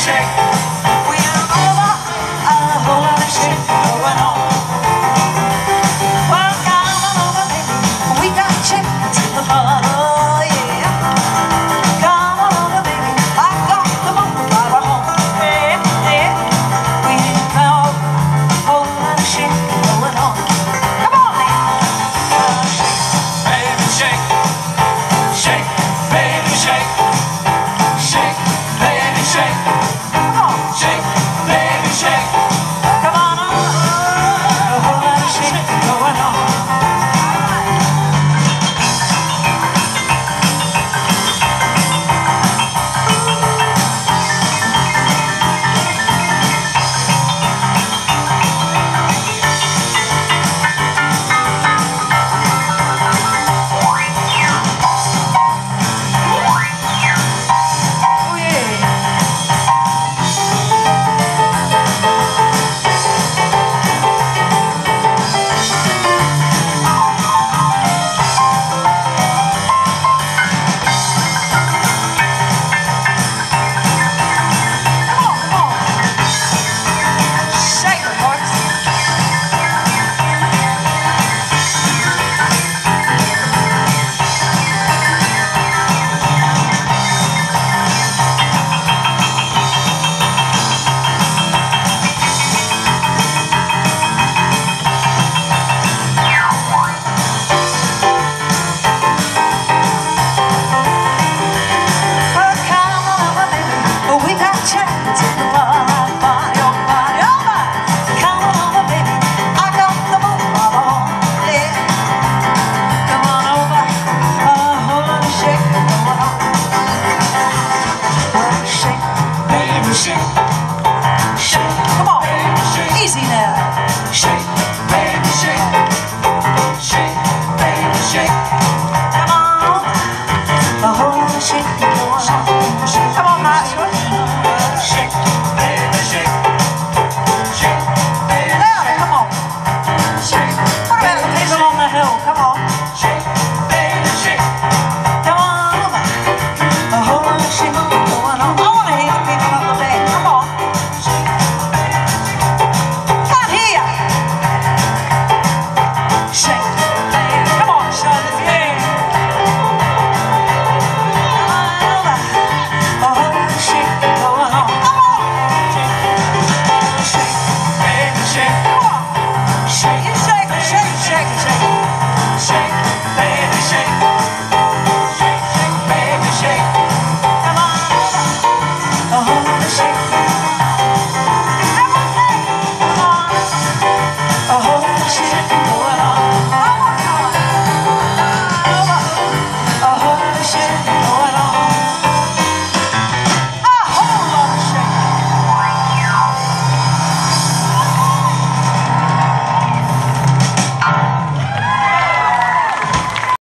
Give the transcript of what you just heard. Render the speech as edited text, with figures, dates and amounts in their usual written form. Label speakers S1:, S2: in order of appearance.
S1: shake. We are over a whole lot of shit going on. Well, come on over, baby. We got chickens in the mud. Oh, yeah. Come on over, baby. I got the moon by my home. Yeah, yeah. We got a whole lot of shit going on. Come on, now. Shake, baby, shake. Shake, baby, shake. Shake, baby, shake. Come on, shake, baby, shake. Come on, a whole lot of shit going on. Shake, shake, come on, baby, shake. Easy now. Shake.